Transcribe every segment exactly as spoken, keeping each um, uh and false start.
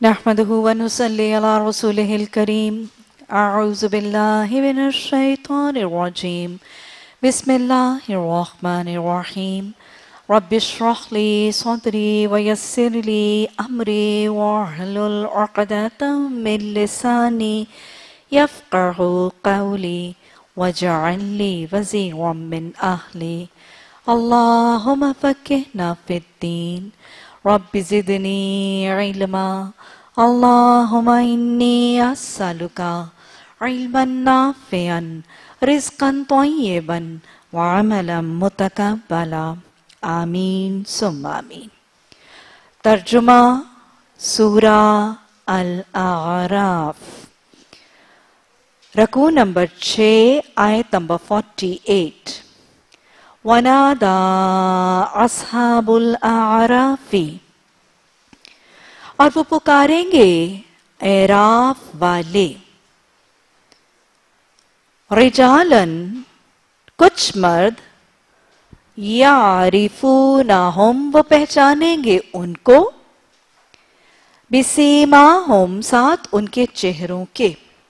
नहमदुहु व नुसल्ली अला रसूलिहिल करीम। अऊज़ु बिल्लाहि मिनश शैतानिर रजीम। बिस्मिल्लाहिर रहमानिर रहीम। रब्बिश्रह ली सदरी व यस्सिर ली अमरी वहलुल उक़दतम मिन लिसानी यफ़क़हू क़ौली वजअल ली वज़ीरम मिन अहली। अल्लाहुम्मा फ़क़्हिना फ़िद्दीन रब्बि ज़िदनी इल्मा। अल्लाहुम्मा इन्नी अस्अलुका इल्मन नाफ़िअन रिज़्क़न तय्यिबन व अमलन मुतक़ब्बला। आमीन सुम्मा आमीन। तर्जुमा सूरा अल-अअराफ, रकू नंबर छः, आयत नंबर फोर्टी एट। वनादा अस्हाबुल अअराफी, और वो पुकारेंगे एराफ वाले, रिजालन कुछ मर्द, यारिफूनहुम वो पहचानेंगे उनको, बिसीमाहुम साथ उनके चेहरों के।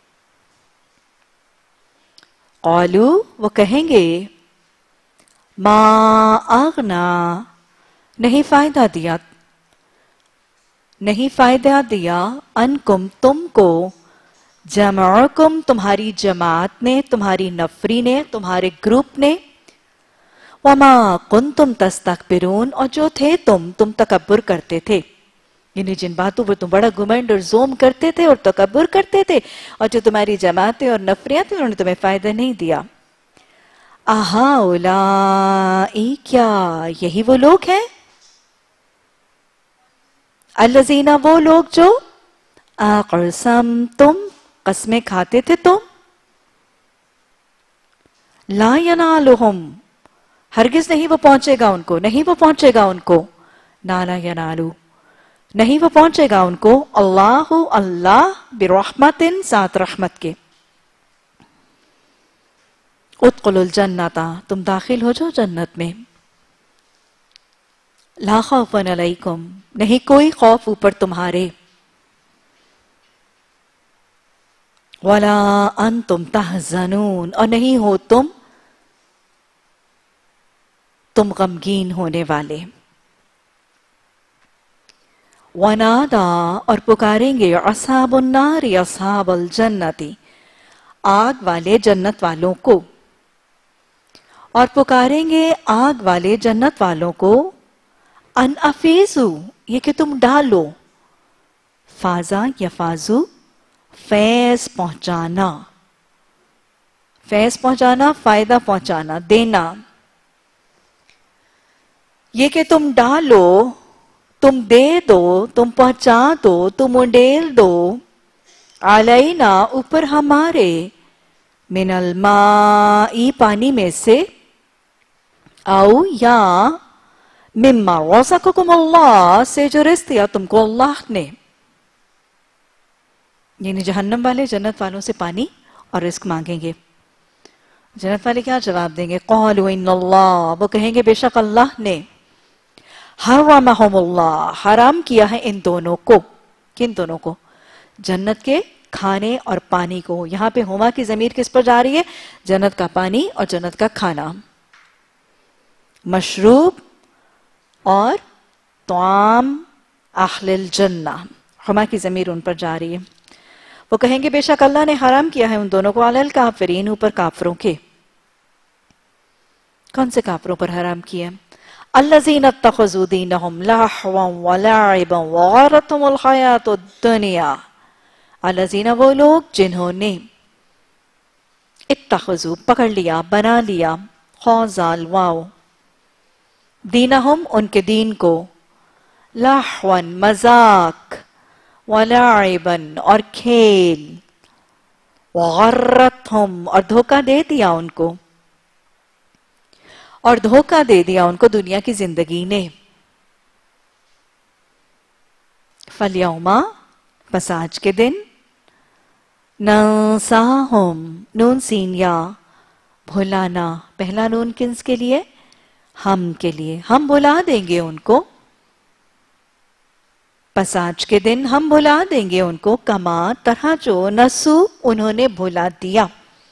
क़ालू वो कहेंगे, मा अगना नहीं फायदा दिया, नहीं फायदा दिया, अनकुम तुमको, जमाअकुम तुम्हारी जमात ने, तुम्हारी नफरी ने, तुम्हारे ग्रुप ने, वमा कुंतुम तस्तकबिरून और जो थे तुम तुम तकब्बुर करते थे, यानी जिन बातों पर तुम बड़ा घुमंड और जोम करते थे और तकब्बुर करते थे, और जो तुम्हारी जमातें और नफरियां थी उन्होंने तुम्हें फायदा नहीं दिया। अहाउलाई क्या यही वो लोग हैं, अल्लज़ीना वो लोग जो अक़सम तुम कसमें खाते थे तुम, ला यनालुहुम हरगिज नहीं वो पहुंचेगा उनको, नहीं वो पहुंचेगा उनको, नाला यनालू नहीं वो पहुंचेगा उनको, अल्लाहु अल्लाह बिरहमतिन साथ रहमत के। उदखुलुल जन्नता तुम दाखिल हो जाओ जन्नत में, ला खौफुन अलैकुम नहीं कोई खौफ ऊपर तुम्हारे, वला अंतुम तहज़नून और नहीं हो तुम तुम गमगीन होने वाले। वनादा और पुकारेंगे अस्हाबुन नार अस्हाबुल जन्नती आग वाले जन्नत वालों को, और पुकारेंगे आग वाले जन्नत वालों को, अन अफीजू ये कि तुम डालो, फाजा या फाजू फैज पहुंचाना, फैज पहुंचाना फायदा पहुंचाना देना, ये कि तुम डालो, तुम दे दो, तुम पहुंचा दो, तुम उंडेल दो, अलैना ऊपर हमारे, मिनल माई पानी में से, औ या मिम्मा रज़क़कुमुल्लाह से जो रिज़्क़ दिया तुमको अल्लाह ने, यानी जहन्नम वाले जन्नत वालों से पानी और रिज़्क़ मांगेंगे। जन्नत वाले क्या जवाब देंगे, क़ालू इन्नल्लाह वो कहेंगे बेशक अल्लाह ने, हर्रमहुमुल्लाह हराम किया है इन दोनों को, किन दोनों को, जन्नत के खाने और पानी को। यहाँ पे हुमा की ज़मीर किस पर जा रही है, जन्नत का पानी और जन्नत का खाना, मशरूब और तआम अहलिल जन्ना, हुमा की ज़मीर उन पर जा रही है। वो कहेंगे बेशक अल्लाह ने हराम किया है उन दोनों को, अलल काफिरीन ऊपर काफरों के। कौन से काफरों पर हराम किया, अल्लज़ीना इत्तख़ज़ू दीनहुम लहवन व लइबन व गररतहुमुल हयातुद दुनिया, अल्लज़ीना वो लोग जिन्होंने इत्तख़ज़ू पकड़ लिया, बना लिया, खौज़ाल वाओ, दीनहुम उनके दीन को, लहवन मजाक, व लइबन और खेल, व गररतहुम और धोखा दे दिया उनको, और धोखा दे दिया उनको दुनिया की जिंदगी ने। फल्यौमा बस आज के दिन, नंसाहुम नून सीन या भुलाना, पहला नून किन्स के लिए, हम के लिए, हम भुला देंगे उनको, پس آج کے دن ہم بھلا دیں گے ان کو کما طرح جو نسو انہوں نے بھلا دیا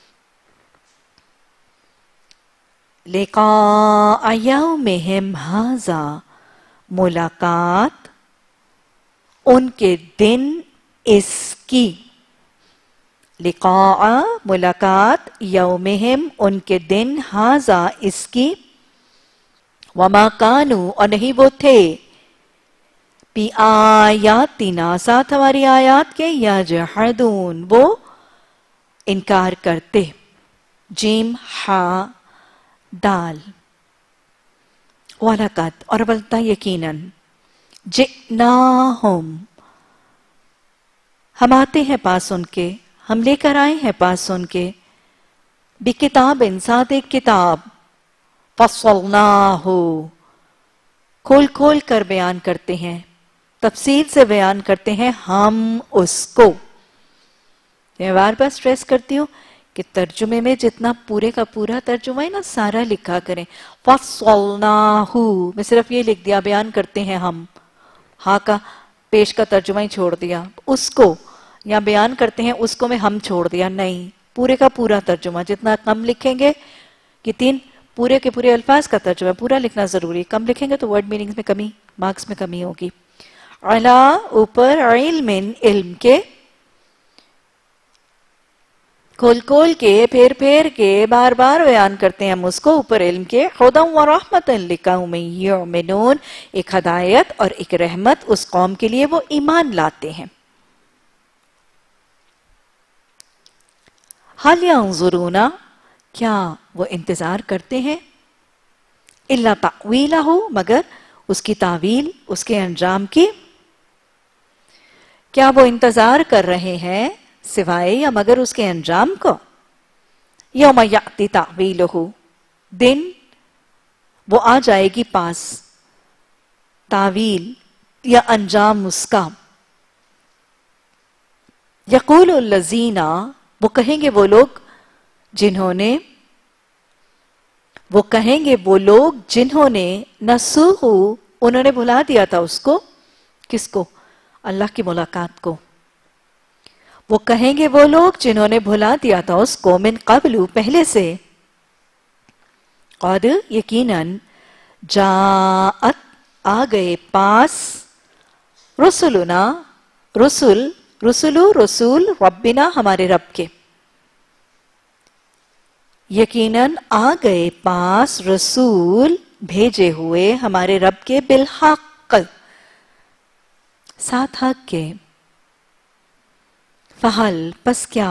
لقاء یومہم ھذا ملاقات ان کے دن اس کی لقاء ملاقات یومہم ان کے دن ھذا اس کی وما کانوا اور نہیں وہ تھے بی آیاتنا ساتھ ہماری آیات کے یجحدون وہ انکار کرتے جیم ہا دال وَلَقَدْ اور بلتا یقیناً جئناہم ہم آتے ہیں پاس ان کے ہم لے کر آئے ہیں پاس ان کے بکتاب ساتھ ایک کتاب فصلناہ کھول کھول کر بیان کرتے ہیں تفصیل سے بیان کرتے ہیں ہم اس کو میں بار بار سٹریس کرتی ہوں کہ ترجمے میں جتنا پورے کا پورا ترجمہ ہے نا سارا لکھا کریں فصلناہ میں صرف یہ لکھ دیا بیان کرتے ہیں ہم ہاں کا پیش کا ترجمہ ہی چھوڑ دیا اس کو یا بیان کرتے ہیں اس کو میں ہم چھوڑ دیا نہیں پورے کا پورا ترجمہ جتنا کم لکھیں گے کہ تین پورے کے پورے الفاظ کا ترجمہ پورا لکھنا ضروری کم لکھیں گے تو ورڈ میننگز میں کمی مارکس میں کمی ہوگی علا اوپر علم علم کے کھول کھول کے پھیر پھیر کے بار بار بیان کرتے ہیں ہم اس کو اوپر علم کے خدا و رحمت لقوم یؤمنون ایک ہدایت اور ایک رحمت اس قوم کے لیے وہ ایمان لاتے ہیں حال ینظرون کیا وہ انتظار کرتے ہیں الا تأویلہ مگر اس کی تعویل اس کے انجام کی کیا وہ انتظار کر رہے ہیں سوائے یا مگر اس کے انجام کو یوم یأتی تأویلہ دن وہ آ جائے گی پاس تعویل یا انجام اس کا یقول الذین وہ کہیں گے وہ لوگ جنہوں نے وہ کہیں گے وہ لوگ جنہوں نے نسوہ انہوں نے بھلا دیا تھا اس کو کس کو اللہ کی ملاقات کو وہ کہیں گے وہ لوگ جنہوں نے بھلا دیا تھا اس کو من قبل پہلے سے قد یقیناً جاءت آ گئے پاس رسولنا رسول رسولو رسول ربنا ہمارے رب کے یقیناً آ گئے پاس رسول بھیجے ہوئے ہمارے رب کے بالحق ساتھ حق کے فحل پس کیا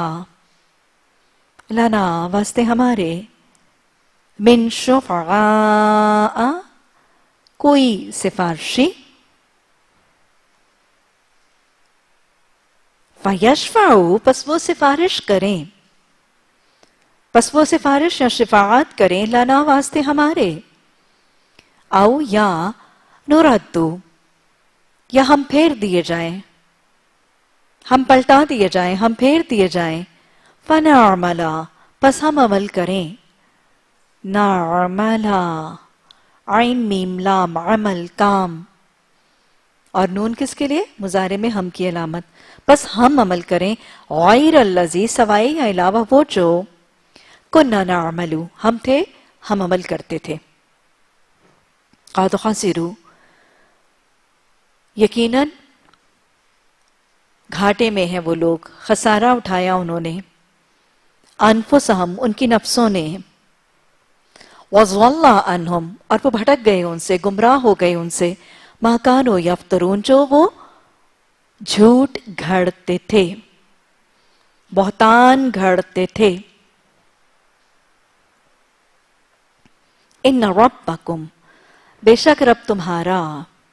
لنا واسطے ہمارے من شفعاء کوئی سفارشی فیشفعوا پس وہ سفارش کریں پس وہ سفارش یا شفاعت کریں لنا واسطے ہمارے او یا نردو یا ہم پھیر دیے جائیں ہم پلٹا دیے جائیں ہم پھیر دیے جائیں فنعملا پس ہم عمل کریں نعملا عین میم لام عمل کام اور نون کس کے لیے مضارع میں ہم کی علامت بس ہم عمل کریں غیر الذی سوائے یا علاوہ وہ جو کننا نعملو ہم تھے ہم عمل کرتے تھے قد خسروا یقیناً گھاٹے میں ہیں وہ لوگ خسارہ اٹھایا انہوں نے انفسہم ان کی نفسوں نے وَضَلَّ عَنْهُمْ اور وہ بھٹک گئے ان سے گمراہ ہو گئے ان سے مَا كَانُوا يَفْتَرُونَ جو وہ جھوٹ گھڑتے تھے بہتان گھڑتے تھے ان ربکم بے شک رب تمہارا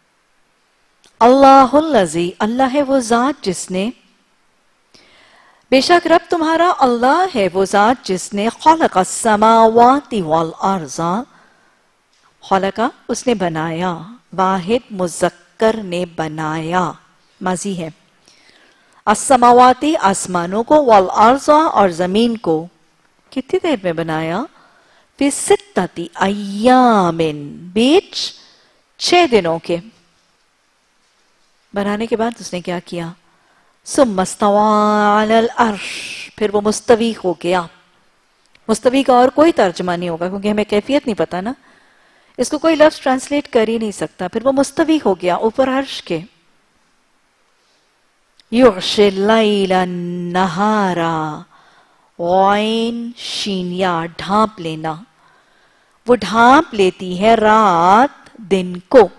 اللہ الذی اللہ ہے وہ ذات جس نے بے شک رب تمہارا اللہ ہے وہ ذات جس نے خلق السماوات والارض خلق اس نے بنایا واحد مذکر نے بنایا ماضی ہے السماواتی آسمانوں کو والارض اور زمین کو کتنی دیر میں بنایا فی ستتی ایام بیچ چھ دنوں کے بنانے کے بعد اس نے کیا کیا؟ ثم استوى علی العرش، پھر وہ مستوی ہو گیا. مستوی کا اور کوئی ترجمہ نہیں ہوگا کیونکہ ہمیں کیفیت نہیں پتا نا، اس کو کوئی لفظ ٹرانسلیٹ کر ہی نہیں سکتا. پھر وہ مستوی ہو گیا اوپر عرش کے. یغشی اللیل النہار، غین شینیا ڈھانپ لینا، وہ ڈھانپ لیتی ہے رات دن کو.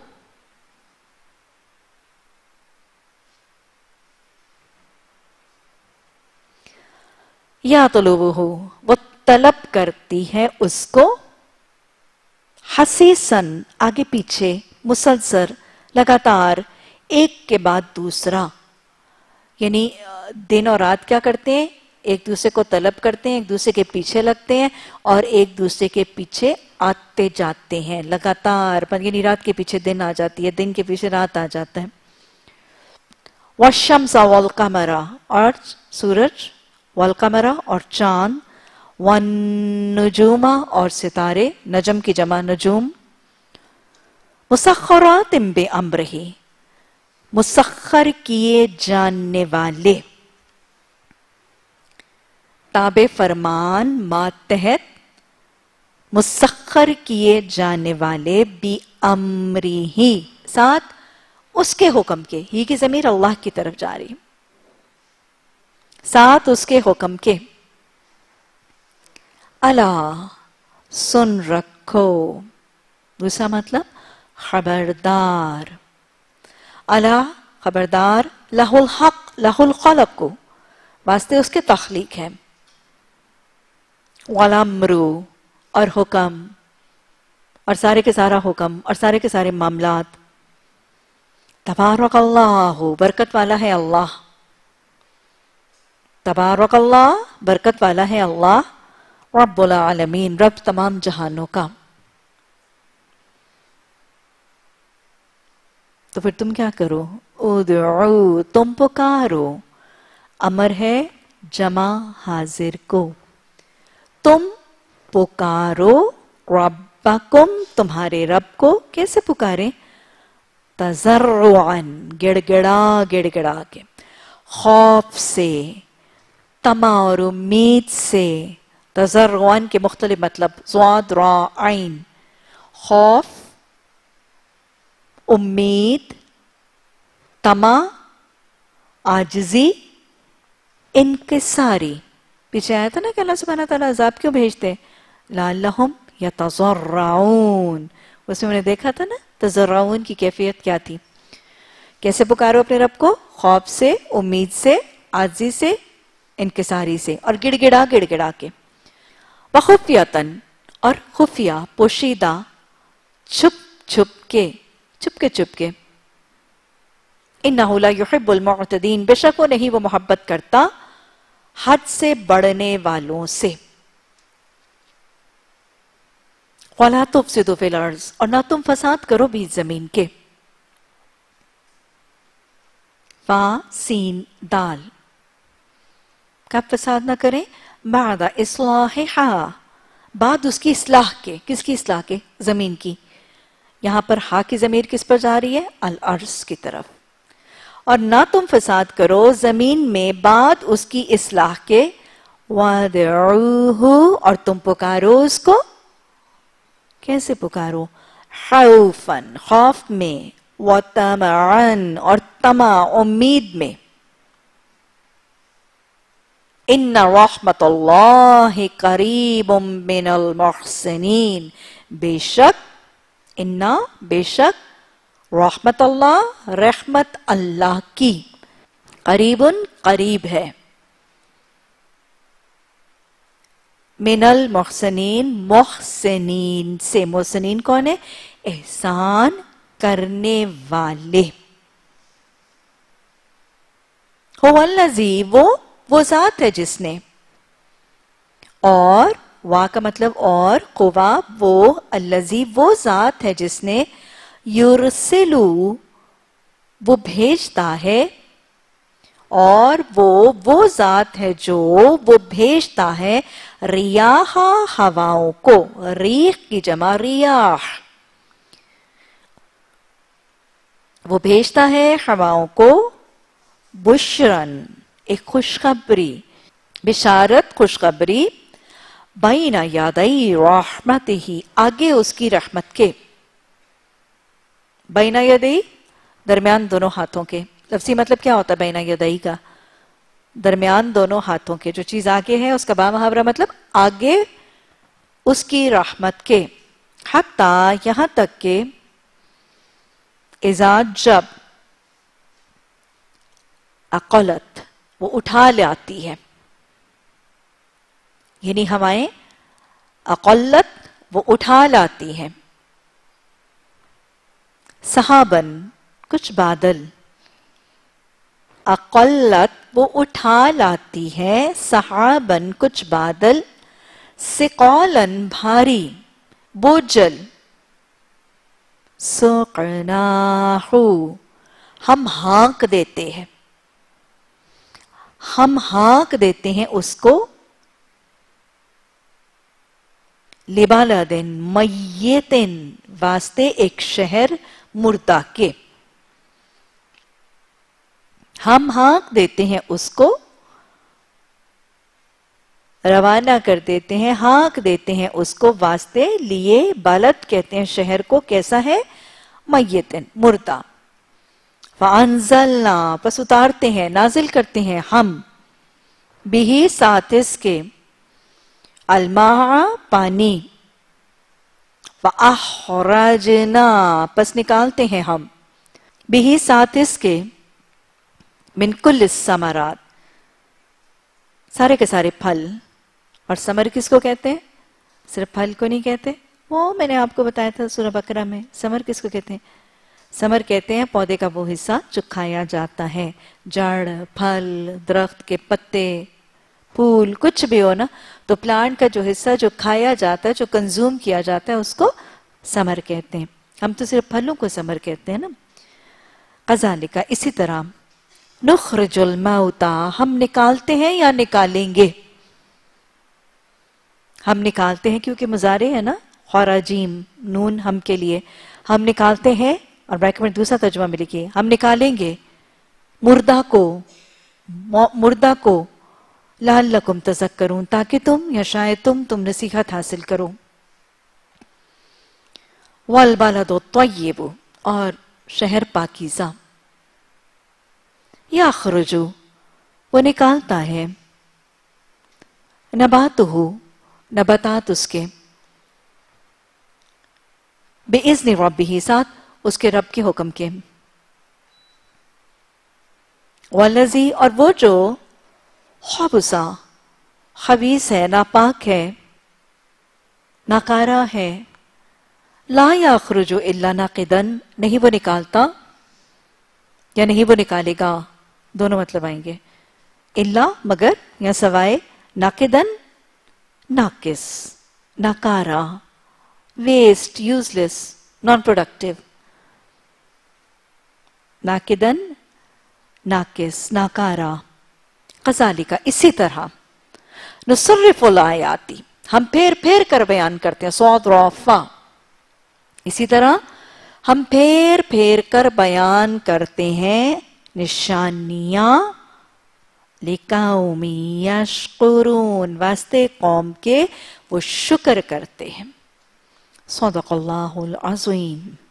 یا طلبہ، وہ طلب کرتی ہے اس کو، حسیسن آگے پیچھے، مسلسل لگاتار، ایک کے بعد دوسرا. یعنی دن اور رات کیا کرتے ہیں؟ ایک دوسرے کو طلب کرتے ہیں، ایک دوسرے کے پیچھے لگتے ہیں اور ایک دوسرے کے پیچھے آتے جاتے ہیں لگاتار. یعنی رات کے پیچھے دن آ جاتی ہے، دن کے پیچھے رات آ جاتا ہے. والشمس والقمر، اور سورج، والقمر اور چاند، والنجوم اور ستارے، نجم کی جمع نجوم، مسخرات بامرہ، مسخر کیے جاننے والے، تابع فرمان ماتحت، مسخر کیے جانے والے، بی امری ہی، ساتھ اس کے حکم کے. ہی کی ضمیر اللہ کی طرف جا رہی، ساتھ اس کے حکم کے. الا سن رکھو، دوسرا مطلب خبردار. الا خبردار، لہ الحق، لہ الخلق کو، واسطے اس کے تخلیق ہے. والامر، اور حکم، اور سارے کے سارا حکم اور سارے کے سارے معاملات. تبارک اللہ، برکت والا ہے اللہ. تبارک اللہ، برکت والا ہے اللہ. رب العالمین، رب تمام جہانوں کا. تو پھر تم کیا کرو؟ ادعو، تم پکارو. امر ہے جمع حاضر کو. تم پکارو ربکم، تمہارے رب کو. کیسے پکاریں؟ تضرعاً، گڑ گڑا گڑ گڑا کے، خوف سے، طمع اور امید سے. تضرعاً کے مختلف مطلب، ضاد را عین، خوف، امید، طمع، عاجزی، انکساری. پیچھے آیا تھا نا کہ اللہ سبحانہ تعالیٰ عذاب کیوں بھیجتے؟ لعلہم یتضرعون. اس میں نے دیکھا تھا نا تضرعون کی کیفیت کیا تھی. کیسے پکارو اپنے رب کو؟ خوف سے، امید سے، عاجزی سے، انکساری سے، اور گڑ گڑا گڑ گڑا کے. وخفیتاً، اور خفیہ، پوشیدہ، چھپ چھپ کے، چھپ کے چھپ کے. انہ لا یحب المعتدین، بے شک وہ نہیں وہ محبت کرتا حد سے بڑھنے والوں سے. وَلَا تُفْسِدُوا فِي الْأَرْضِ، اور نہ تم فساد کرو بیچ زمین کے. فا سین دال، کب فساد نہ کریں؟ بعد اصلاحہا، بعد اس کی اصلاح کے. کس کی اصلاح کے؟ زمین کی. یہاں پر ہا کی ضمیر کس پر جا رہی ہے؟ الارض کی طرف. اور نہ تم فساد کرو زمین میں بعد اس کی اصلاح کے. وَادْعُوهُ، اور تم پکارو اس کو. کیسے پکارو؟ خوفاً، خوف میں، وطمعاً، اور طمع، امید میں. ان رحمت اللہ قریب من المحسنین، بے شک، ان بے شک، رحمت اللہ، رحمت اللہ کی، قریب قریب ہے، من المحسنین، محسنین سے. محسنین کون ہے؟ احسان کرنے والے. هو الذی، وہ وہ ذات ہے جس نے، اور وا کا مطلب اور، قوا وہ، الذی وہ ذات ہے جس نے، یرسلو وہ بھیجتا ہے، اور وہ وہ ذات ہے جو وہ بھیجتا ہے، ریاح ہواؤں کو. ریح کی جمع ریاح. وہ بھیجتا ہے ہواؤں کو بشرن، ایک خوشخبری، بشارت، خوشخبری، بین یادئی رحمتہ، آگے اس کی رحمت کے، بین یدئی درمیان دونوں ہاتھوں کے، لفظی مطلب کیا ہوتا ہے بین یدئی کا؟ درمیان دونوں ہاتھوں کے، جو چیز آگے ہے اس کا با محاورہ مطلب آگے اس کی رحمت کے، حتی یہاں تک کہ اذا جب اقلت وہ اٹھا لاتی ہے، یعنی ہوائیں اقلت وہ اٹھا لاتی ہیں، سحابن کچھ بادل، اقلت وہ اٹھا لاتی ہے، سحابن کچھ بادل، ثقالن بھاری، بوجھل، سقناہ ہم ہانک دیتے ہیں، ہم ہانک دیتے ہیں اس کو، لبالدن میتن واسطے ایک شہر مردہ کے، ہم ہانک دیتے ہیں اس کو، روانہ کر دیتے ہیں، ہانک دیتے ہیں اس کو واسطے لیے، بالد کہتے ہیں شہر کو، کیسا ہے؟ میتن مردہ، فَأَنزَلْنَا پس اتارتے ہیں، نازل کرتے ہیں ہم، بِهِ ساتھ اس کے، الماء پانی، فَأَخْرَجْنَا پس نکالتے ہیں ہم، بِهِ ساتھ اس کے، من کل الثمرات سارے کے سارے پھل، اور ثمر کس کو کہتے ہیں؟ صرف پھل کو نہیں کہتے، وہ میں نے آپ کو بتایا تھا سورہ بقرہ میں، ثمر کس کو کہتے ہیں؟ ثمر کہتے ہیں پودے کا وہ حصہ جو کھایا جاتا ہے، جڑ، پھل، درخت کے پتے، پھول، کچھ بھی ہو نا، تو پلانٹ کا جو حصہ جو کھایا جاتا ہے، جو کنزوم کیا جاتا ہے، اس کو ثمر کہتے ہیں۔ ہم تو صرف پھلوں کو ثمر کہتے ہیں نا۔ قذالک اسی طرح، نخرج الموتا ہم نکالتے ہیں یا نکالیں گے، ہم نکالتے ہیں کیونکہ مضارع ہے نا، خراجیم نون ہم کے لیے، ہم نکالتے ہیں، اور بریکٹ میں دوسرا ترجمہ میں لکھیے، ہم نکالیں گے مردہ کو، مردہ کو، لعلکم تذکرون تاکہ تم یا شاید تم تم نصیحت حاصل کرو، والبلد الطیب اور شہر پاکیزہ، یخرجو وہ نکالتا ہے، نباتہ نباتات اس کے، بِإِذْنِ رَبِّهِ ساتھ اس کے رب کے حکم کے، والذی اور وہ جو خبثا خبیث ہے، ناپاک ہے، ناکارہ ہے، لا یخرج الا ناقدا نہیں وہ نکالتا یا نہیں وہ نکالے گا، دونوں مطلب آئیں گے، الا مگر یا سوائے، ناقدن ناقص، ناکارہ، ویسٹ، یوزلیس، نان پروڈکٹیو، ناقدن ناقص، ناکارہ، قذالک اسی طرح، نصرف الآیاتی ہم پھیر پھیر کر بیان کرتے ہیں، صاد را فا، اسی طرح ہم پھیر پھیر کر بیان کرتے ہیں نشانیاں، لِقَوْمٍ یشکرون واسطے قوم کے وہ شکر کرتے ہیں۔ صدق اللہ العظیم۔